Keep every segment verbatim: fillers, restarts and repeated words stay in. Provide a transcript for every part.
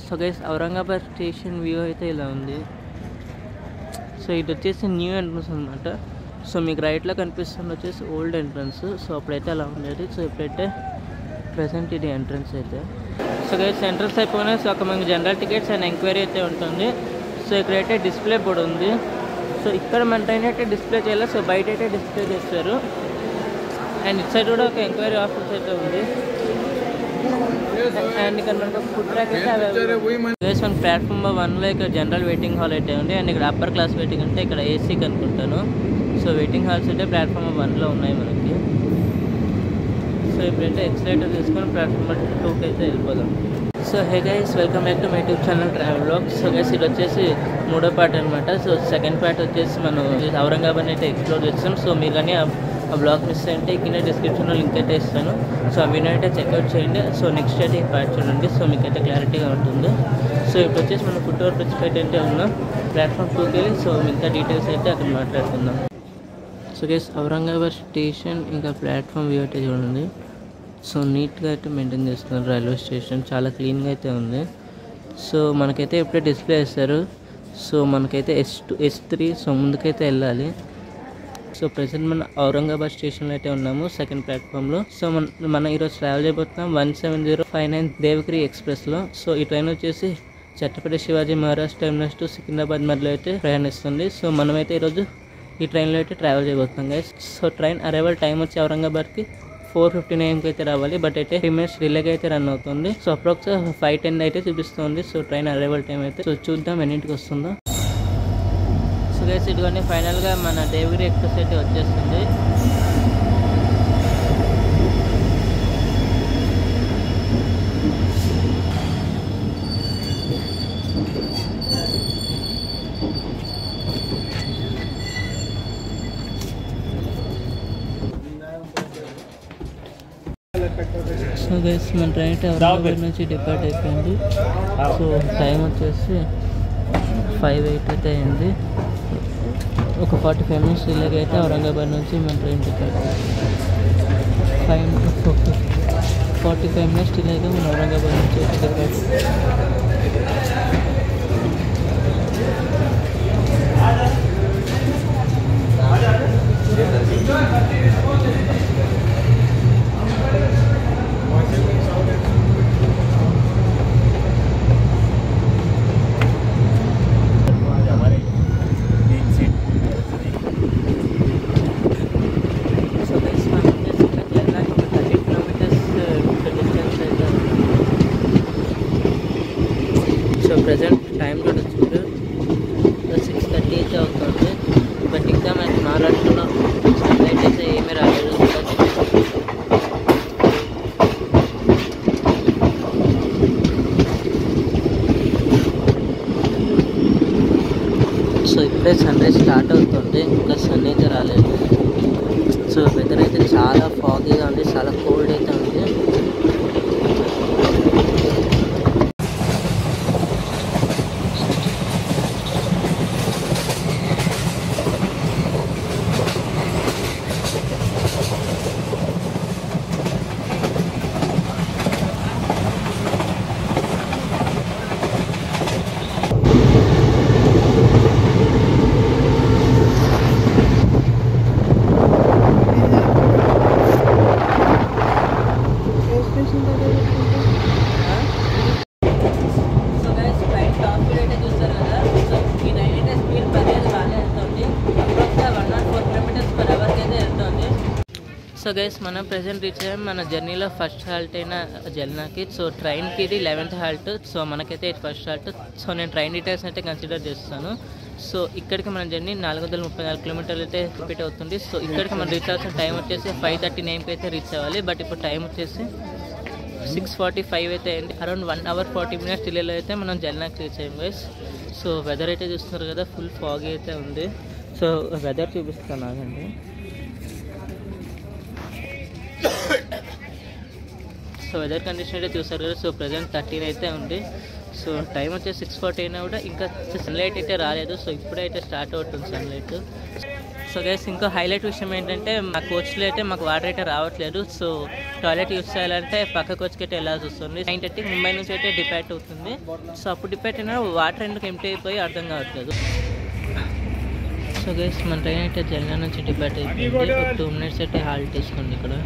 So guys Aurangabad station view అయితే ఇలా ఉంది. సో ఇది వచ్చేసి న్యూ ఎంట్రన్స్ అనమాట. సో మీకు రైట్లో కనిపిస్తుంది వచ్చేసి ఓల్డ్ ఎంట్రన్స్. సో అప్పుడైతే అలా ఉండేది. సో ఇప్పుడైతే ప్రెసెంట్ ఇది ఎంట్రన్స్ అయితే. సో గైస్ ఎంట్రన్స్ అయిపోయినాయి. సో అక్కడ మనకి జనరల్ టికెట్స్ అండ్ ఎంక్వైరీ అయితే ఉంటుంది. సో ఇక్కడైతే డిస్ప్లే బోర్డు ఉంది. సో ఇక్కడ మన ట్రైన్ అయితే డిస్ప్లే చేయాలి. సో బయట అయితే డిస్ప్లే చేస్తారు. అండ్ ఇటు సైడ్ కూడా ఒక ఎంక్వైరీ ఆఫీస్ అయితే ఉంది. అండ్ ఇక్కడ మనకు ఫుడ్ ట్రాక్ అయితే గైస్ మన ప్లాట్ఫామ్ వన్లో ఇక్కడ జనరల్ వెయిటింగ్ హాల్ అయితే ఉంది. అండ్ ఇక్కడ అప్పర్ క్లాస్ వెయిటింగ్ అంటే ఇక్కడ ఏసీకి అనుకుంటాను. సో వెయిటింగ్ హాల్స్ అయితే ప్లాట్ఫామ్ వన్లో ఉన్నాయి మనకి. సో ఇప్పుడైతే ఎక్సలైటర్ తీసుకొని ప్లాట్ఫామ్ టూకి అయితే వెళ్ళిపోదాం. So hey guys welcome back to my YouTube channel travel blog. So guys ఇది వచ్చేసి మూడో పార్ట్ అనమాట. సో సెకండ్ పార్ట్ వచ్చేసి మనం ఔరంగాబాద్ అయితే ఎక్స్ప్లోర్ చేస్తాం. సో మీరు కానీ ఆ బ్లాగ్ మిస్ అంటే కింద డిస్క్రిప్షన్లో లింక్ అయితే ఇస్తాను. సో ఆ వీడియో అయితే చెక్అవుట్ చేయండి. సో నెక్స్ట్ అయితే ఈ పార్ట్ చూడండి. సో మీకు అయితే క్లారిటీగా ఉంటుంది. సో ఇప్పుడు వచ్చేసి మనం ఫుడ్ ఓవర్ బ్రిడ్జ్ అయితే ఉన్నాం ప్లాట్ఫామ్ టూకి వెళ్ళి. సో మిగతా డీటెయిల్స్ అయితే అక్కడ మాట్లాడుకుందాం. సో గైస్ ఔరంగాబాద్ స్టేషన్ ఇంకా ప్లాట్ఫామ్ వ్యూ అయితే చూడండి. సో నీట్గా అయితే మెయింటైన్ చేస్తున్నారు రైల్వే స్టేషన్. చాలా క్లీన్గా అయితే ఉంది. సో మనకైతే ఎప్పుడే డిస్ప్లే ఇస్తారు. సో మనకైతే S two S three so ముందుకైతే వెళ్ళాలి. సో ప్రజెంట్ మన ఔరంగాబాద్ స్టేషన్లో అయితే ఉన్నాము సెకండ్ ప్లాట్ఫామ్లో. సో మన మనం ఈరోజు ట్రావెల్ చేయబోతున్నాం one seven zero five nine Devagiri ఎక్స్ప్రెస్లో. సో ఈ ట్రైన్ వచ్చేసి ఛత్రపతి శివాజీ మహారాజ్ టెర్మినస్ టు సికింద్రాబాద్ మధ్యలో అయితే ప్రయాణిస్తుంది. సో మనమైతే ఈరోజు ఈ ట్రైన్లో అయితే ట్రావెల్ చేయబోతున్నాం guys. So train arrival time వచ్చి ఔరంగాబాద్కి ఫోర్ ఫిఫ్టీ నైన్కి అయితే రావాలి. బట్ అయితే త్రీ మినిట్స్ డిలేగా అయితే రన్ అవుతుంది. సో అప్రాక్స్ ఫైవ్ టెన్ అయితే చూపిస్తుంది. సో ట్రైన్ అరైవల్ టైం అయితే. సో చూద్దాం ఎన్నింటికి వస్తుందో. సో గైస్ ఇదిగోండి ఫైనల్గా మన దేవగిరి ఎక్స్ప్రెస్ అయితే వచ్చేస్తుంది. సో గైస్ మన ట్రైన్ అయితే ఔరంగాబాద్ నుంచి డిపార్ట్ అయిపోయింది. సో టైం వచ్చేసి ఫైవ్ ఎయిట్ అయితే అయింది. ఒక ఫార్టీ ఫైవ్ మినిట్స్ డిలేగా అయితే ఔరంగాబాద్ నుంచి మన train depart five forty five minutes డిలేగా మన ఔరంగాబాద్ నుంచి అయితే డిపార్ట్. ప్రజెంట్ టైం కూడా చూడు సిక్స్ థర్టీ అయితే అవుతుంది. బట్ ఇంకా మనకి మహారాష్ట్రలో సన్లైట్ అయితే ఏమీ రాలేదు. సో ఇప్పుడే సన్ రైజ్ స్టార్ట్ అవుతుంది. ఇంకా సన్ అయితే రాలేదు. సో వెదర్ అయితే చాలా ఫాగీగా ఉంది. చాలా కోల్డ్ అయితే ఉంది. సో గైస్ మనం ప్రెజెంట్ రీచ్ అయ్యాం మన జర్నీలో ఫస్ట్ హాల్ట్ అయిన జల్నాకి. సో ట్రైన్కి ఇది లెవెన్త్ హాల్ట్. సో మనకైతే ఇది ఫస్ట్ హాల్ట్. సో నేను ట్రైన్ డీటెయిల్స్ అయితే కన్సిడర్ చేస్తాను. సో ఇక్కడికి మన జర్నీ నాలుగు వందల ముప్పై నాలుగు కిలోమీటర్లు అయితే రిపీట్ అవుతుంది. సో ఇక్కడికి మనం రీచ్ అవ్వాల్సిన టైం వచ్చేసి ఫైవ్ థర్టీ నైన్కి అయితే రీచ్ అవ్వాలి. బట్ ఇప్పుడు టైం వచ్చేసి సిక్స్ ఫార్టీ ఫైవ్ అయితే అయింది. Around one hour forty minutes డిలేలో అయితే మనం జల్నాకి రీచ్ అయ్యాం గైస్. సో వెదర్ అయితే చూస్తున్నారు కదా ఫుల్ ఫాగీ అయితే ఉంది. సో వెదర్ చూపిస్తాను ఆగండి. సో వెదర్ కండిషన్ అయితే చూసారు కదా. సో ప్రజెంట్ థర్టీన్ అయితే ఉంది. సో టైం వచ్చే సిక్స్ ఫార్టీ అయినా కూడా ఇంకా సన్లైట్ అయితే రాలేదు. సో ఇప్పుడైతే స్టార్ట్ అవుతుంది సన్లైట్. సో గైస్ ఇంకో హైలైట్ విషయం ఏంటంటే మా కోచ్లో అయితే మాకు వాటర్ అయితే రావట్లేదు. సో టాయిలెట్ యూస్ చేయాలంటే పక్క కోచ్కి అయితే వెళ్ళాల్సి వస్తుంది. నైన్ థర్టీ ముంబై నుంచి అయితే డిపార్ట్ అవుతుంది. సో అప్పుడు డిపార్ట్ అయినా వాటర్ ఎందుకు ఎంటీ అయిపోయి అర్థం కావట్లేదు. సో గైస్ మన ట్రైన్ అయితే జల్నా నుంచి డిపార్ట్ అయిపోయింది. ఒక టూ మినిట్స్ అయితే హాల్ట్ తీసుకోండి ఇక్కడ.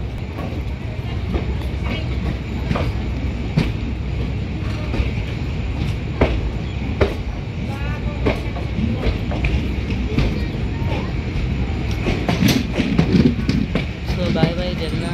So bye bye Jalna.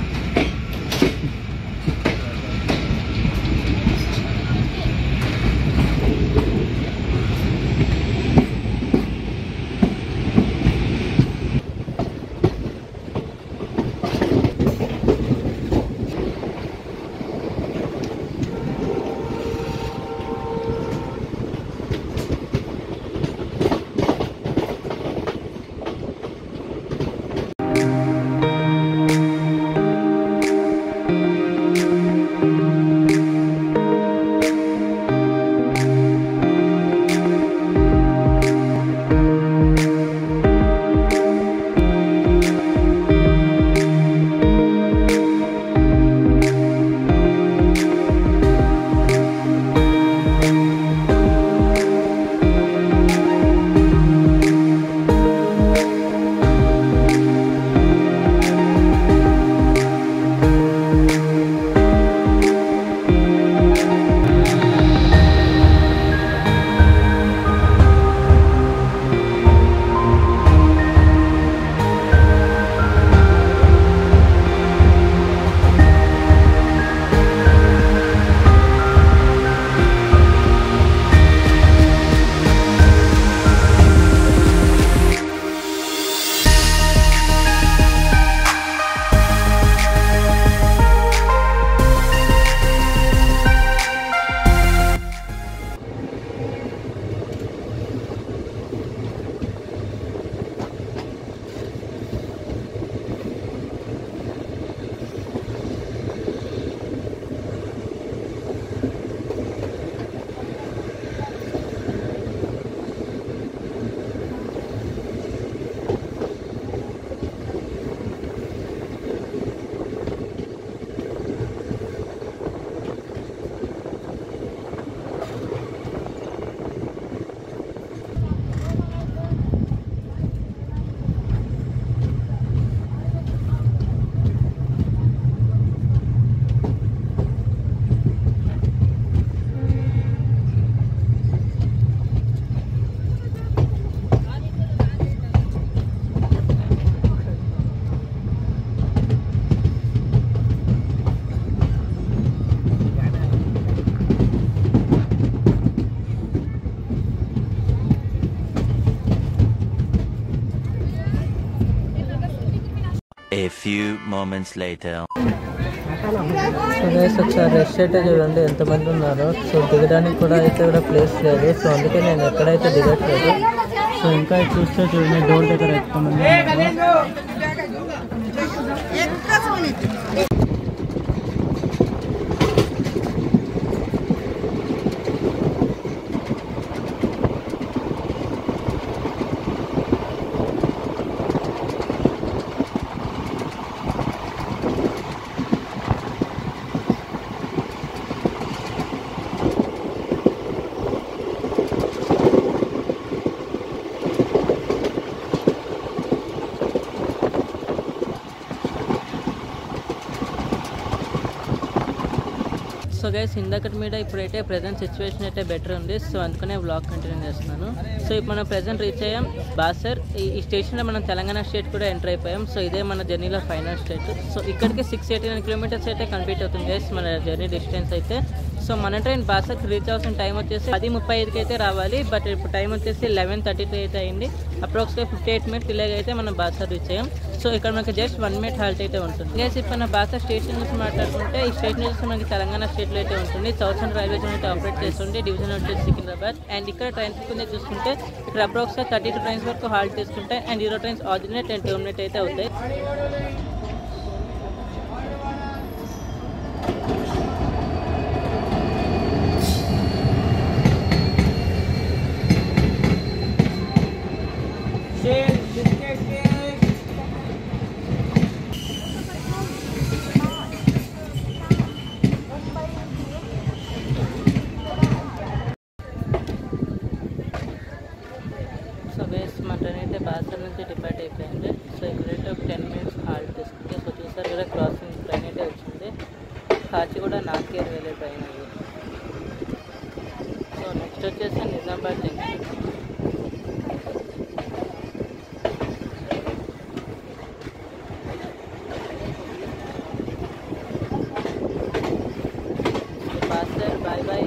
A few moments later. So guys ఒకసారి రెస్ట్ అయితే చూడండి ఎంతమంది ఉన్నారో. సో దిగడానికి కూడా అయితే కూడా ప్లేస్ లేదు. సో అందుకే నేను ఎక్కడైతే దిగట్లేదు. సో ఇంకా చూస్తే చూడండి డోర్ దగ్గర ఎంతమంది ఉన్నారు. సో గైస్ ఇందాకటి మీద ఇప్పుడైతే ప్రజెంట్ సిచ్యువేషన్ అయితే బెటర్ ఉంది. సో అందుకనే వ్లాగ్ కంటిన్యూ చేస్తున్నాను. సో ఇప్పుడు మనం ప్రజెంట్ రీచ్ అయ్యాం బాసర్. ఈ స్టేషన్లో మనం తెలంగాణ స్టేట్ కూడా ఎంటర్ అయిపోయాం. సో ఇదే మన జర్నీలో ఫైనల్ స్టేట్. సో ఇక్కడికి సిక్స్ ఎయిటీ నైన్ కిలోమీటర్స్ అయితే కంప్లీట్ అవుతుంది గైస్ మన జర్నీ డిస్టెన్స్ అయితే. సో మన ట్రైన్ బాసర్కి రీచ్ అవ్వాల్సిన టైం వచ్చేసి పది ముప్పై ఐదుకి అయితే రావాలి. బట్ ఇప్పుడు టైం వచ్చేసి లెవెన్ థర్టీ త్రీ అయితే అయింది. అప్రాక్సిమేట్ ఫిఫ్టీ ఎయిట్ మినిట్స్ ఇలాగ అయితే మనం బాసర్ రీచ్ అయ్యాం. సో ఇక్కడ మనకి జస్ట్ వన్ మినిట్ హాల్ట్ అయితే ఉంటుంది గైస్. ఇప్పుడు మన బాసర్ స్టేషన్ నుంచి మాట్లాడుకుంటే ఈ స్టేషన్ వచ్చేసి మనకి తెలంగాణ స్టేట్లో అయితే ఉంటుంది. సౌత్ సెంట్రల్ రైల్వే జోన్ అయితే ఆపరేట్ చేస్తుంది. డివిజన్ వచ్చేసి సికింద్రాబాద్. అండ్ ఇక్కడ ట్రైన్స్ కింద చూసుకుంటే ఇక్కడ అప్రాక్సిమేట్ థర్టీ టూ ట్రైన్స్ వరకు హాల్ట్ తీసుకుంటాయి. And zero trains originate and terminate అయితే అవుతాయి. నుంచి డిపార్ట్ అయిపోయింది. సో ఇక్కడైతే ఒక టెన్ మినిట్స్ హాల్ట్ తీసుకుంటే సో చూసారు కదా క్రాసింగ్ ట్రైన్ అయితే వచ్చింది. కాచి కూడా నాకేర్ వెళ్ళే ట్రైన్ అది. సో నెక్స్ట్ వచ్చేసి Nizamabad junction. Bye bye.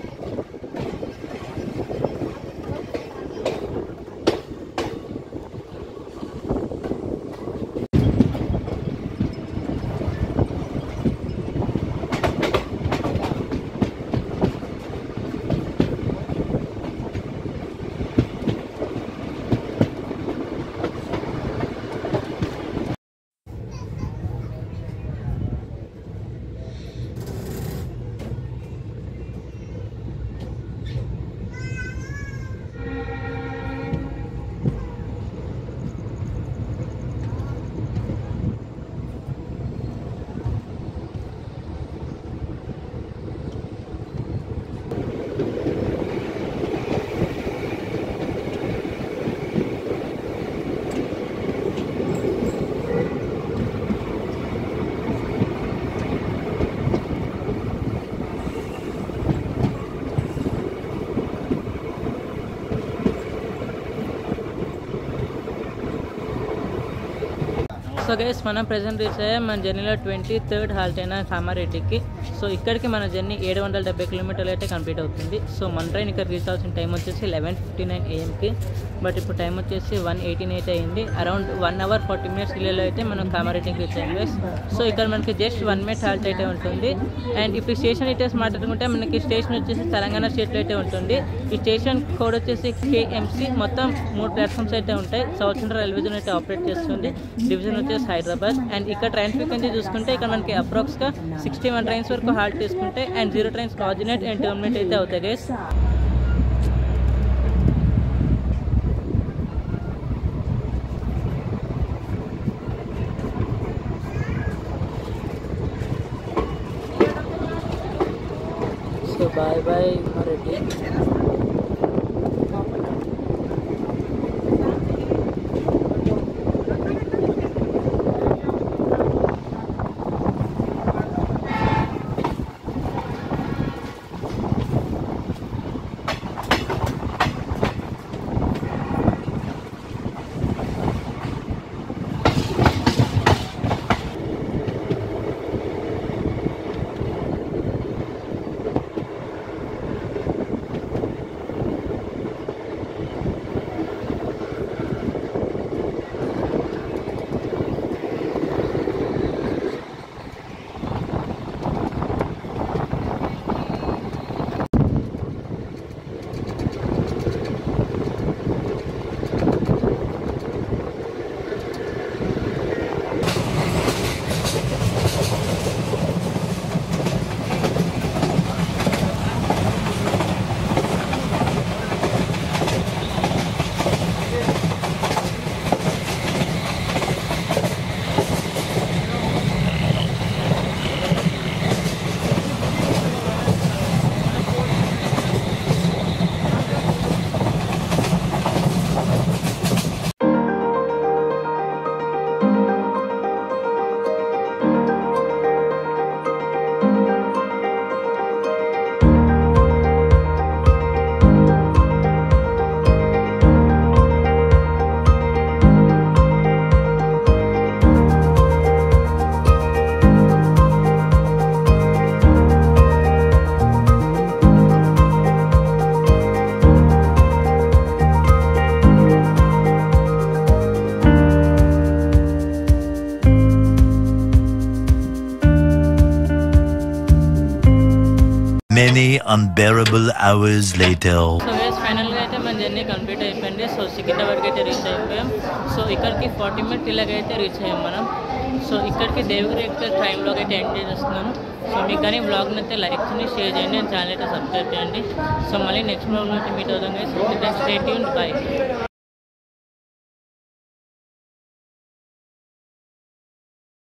So guys మనం ప్రెజెంట్ రీచ్ అయ్యా మన జర్నీలో ట్వంటీ థర్డ్ హాల్ట్ అయిన కామారెడ్డికి. సో ఇక్కడికి మన జర్నీ ఏడు వందల డెబ్బై కిలోమీటర్లు అయితే కంప్లీట్ అవుతుంది. సో మన ట్రైన్ ఇక్కడ రీచ్ అవ్వాల్సిన టైం వచ్చేసి లెవెన్ ఫిఫ్టీ నైన్ ఏఎంకి. బట్ ఇప్పుడు టైం వచ్చేసి వన్ ఎయిటీన్ అయితే అయింది. Around one hour forty minutes డిలేలో అయితే మనం కామారెడ్డికి రీచ్ అయ్యాం గైస్. సో ఇక్కడ మనకి జస్ట్ వన్ మినిట్ హాల్ట్ అయితే ఉంటుంది. అండ్ ఇప్పుడు స్టేషన్ డీటెయిల్స్ మాట్లాడుకుంటే మనకి స్టేషన్ వచ్చేసి తెలంగాణ స్టేట్లో అయితే ఉంటుంది. ఈ స్టేషన్ కోడ్ వచ్చేసి కేఎంసీ. మొత్తం మూడు ప్లాట్ఫామ్స్ అయితే ఉంటాయి. సౌత్ సెంట్రల్ రైల్వే జోన్ అయితే ఆపరేట్ చేస్తుంది. డివిజన్ వచ్చేసి హైదరాబాద్. అండ్ ఇక్కడ ట్రైన్ ఫ్రీక్వెన్సీ చూసుకుంటే ఇక్కడ మనకి అప్రాక్స్గా సిక్స్టీ వన్ ట్రైన్స్ వరకు హాల్ట్ తీసుకుంటే and zero trains originate and terminate అయితే అవుతాయి guys. So bye bye Reddy. Many unbearable hours later. So guys ఫైనల్గా అయితే మన జర్నీ కంప్లీట్ అయిపోయింది. సో సికింద్రాబాద్కి అయితే రీచ్ అయిపోయాం. సో ఇక్కడికి ఫార్టీ మినిట్స్ ఇలాగ అయితే రీచ్ అయ్యాం మనం. సో ఇక్కడికి దేవగిరి అయితే టైం బ్లాగ్ అయితే ఎండ్ చేస్తున్నాను. సో మీకు కానీ బ్లాగ్ని అయితే లైక్ చేయండి, షేర్ చేయండి, అండ్ ఛానల్ అయితే సబ్స్క్రైబ్ చేయండి. సో మళ్ళీ నెక్స్ట్ బ్లాగ్లో అయితే మీట్ అవుతాం గైస్. Stay tuned, by.